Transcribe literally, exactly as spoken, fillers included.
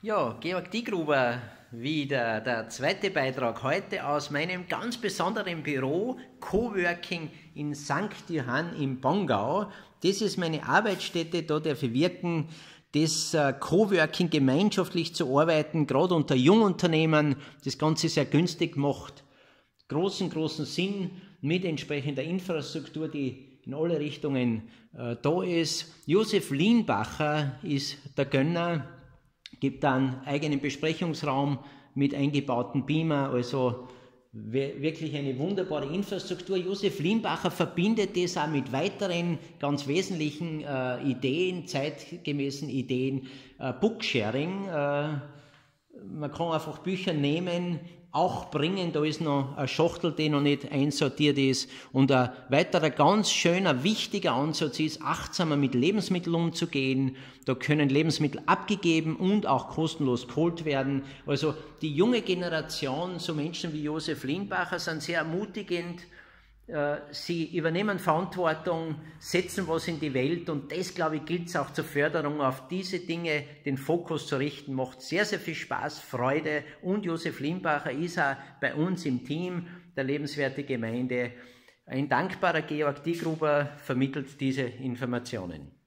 Ja, Georg Diegruber, wieder der zweite Beitrag heute aus meinem ganz besonderen Büro Coworking in Sankt Johann im Bongau. Das ist meine Arbeitsstätte, da darf ich wirken, das Coworking gemeinschaftlich zu arbeiten, gerade unter Jungunternehmen, das Ganze sehr günstig macht, großen, großen Sinn mit entsprechender Infrastruktur, die in alle Richtungen äh, da ist. Josef Lienbacher ist der Gönner, gibt einen eigenen Besprechungsraum mit eingebauten Beamer, also wirklich eine wunderbare Infrastruktur. Josef Lienbacher verbindet das auch mit weiteren ganz wesentlichen äh, Ideen, zeitgemäßen Ideen, äh, Booksharing. Äh, man kann einfach Bücher nehmen, auch bringen, da ist noch eine Schachtel, die noch nicht einsortiert ist. Und ein weiterer ganz schöner, wichtiger Ansatz ist, achtsamer mit Lebensmitteln umzugehen. Da können Lebensmittel abgegeben und auch kostenlos geholt werden. Also die junge Generation, so Menschen wie Josef Lienbacher, sind sehr ermutigend. Sie übernehmen Verantwortung, setzen was in die Welt und das, glaube ich, gilt es auch zur Förderung, auf diese Dinge den Fokus zu richten. Macht sehr, sehr viel Spaß, Freude und Josef Lienbacher ist auch bei uns im Team der Lebenswerte Gemeinde. Ein dankbarer Georg Diegruber vermittelt diese Informationen.